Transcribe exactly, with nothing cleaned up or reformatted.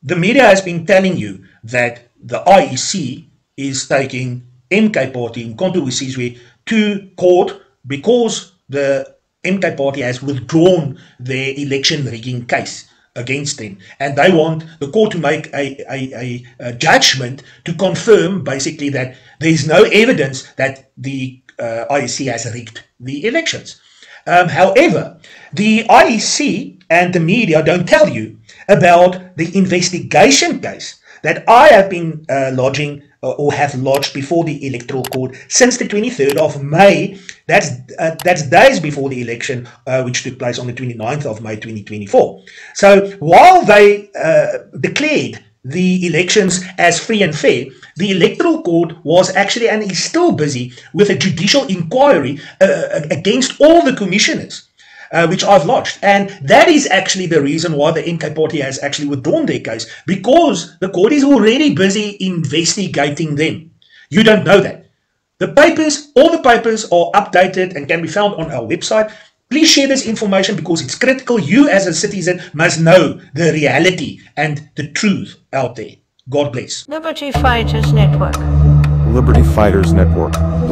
the media has been telling you that the I E C is taking M K Party, uMkhonto weSizwe, to court because the M K Party has withdrawn their election rigging case against them, and they want the court to make a, a, a, a judgment to confirm basically that there is no evidence that the uh, I E C has rigged the elections. Um, however, the I E C and the media don't tell you about the investigation case that I have been uh, lodging uh, or have lodged before the Electoral Court since the twenty-third of May. That's uh, that's days before the election, uh, which took place on the twenty-ninth of May twenty twenty-four. So while they uh, declared the elections as free and fair, the Electoral Court was actually and is still busy with a judicial inquiry uh, against all the commissioners, Uh, which I've lodged. And that is actually the reason why the M K Party has actually withdrawn their case, because the court is already busy investigating them. You don't know that. The papers, all the papers are updated and can be found on our website. Please share this information because it's critical. You as a citizen must know the reality and the truth out there. God bless. Liberty Fighters Network. Liberty Fighters Network.